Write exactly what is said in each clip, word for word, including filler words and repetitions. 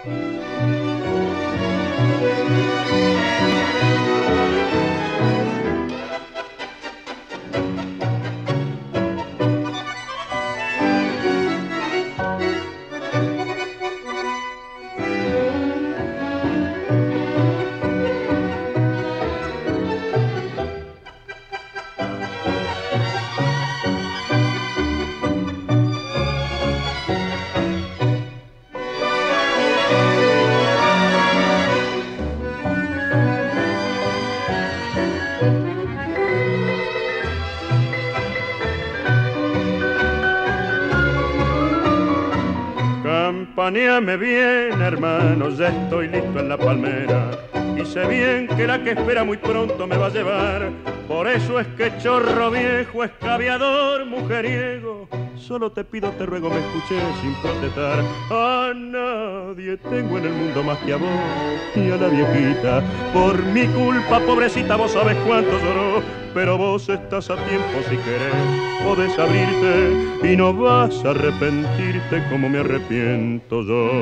Campaneame bien, hermano, ya estoy listo en la palmera y sé bien que la que espera muy pronto me va a llevar. Por eso es que chorro viejo, escabiador, mujeriego, solo te pido, te ruego, me escuches sin protestar. A nadie tengo en el mundo más que a vos y a la viejita. Por mi culpa, pobrecita, vos sabés cuánto lloró, pero vos estás a tiempo si querés, podés abrirte y no vas a arrepentirte como me arrepiento yo.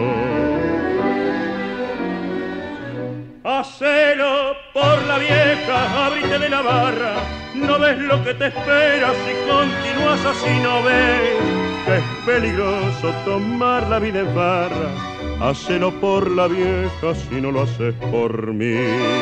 Hacelo por la vieja, abrite de la barra, no ves lo que te espera si continúas así, no ves que es peligroso tomar la vida en farra. Hacelo por la vieja si no lo haces por mí.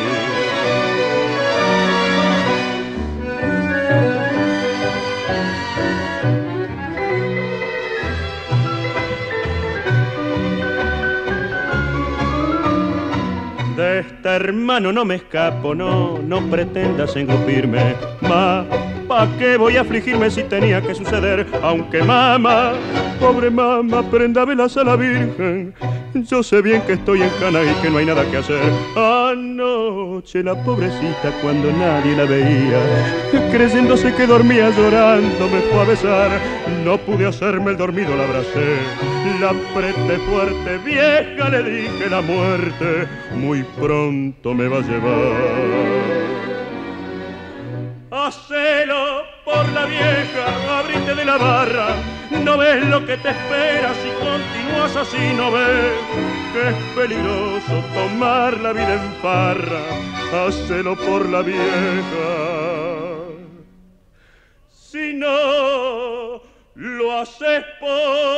De este hermano no me escapo, no, no pretendas engrupirme, ma, ¿pa' qué voy a afligirme si tenía que suceder? Aunque mamá, pobre mamá, prenda velas a la Virgen, yo sé bien que estoy en cana y que no hay nada que hacer. Anoche la pobrecita cuando nadie la veía, creyéndose que dormía llorando, me fue a besar. No pude hacerme el dormido, la abracé, la apreté fuerte, vieja, le dije, la muerte muy pronto me va a llevar. Hacelo por la vieja, abrite de la barra, no ves lo que te espera si continúas así, no ves que es peligroso tomar la vida en farra. Hacelo por la vieja, si no lo haces por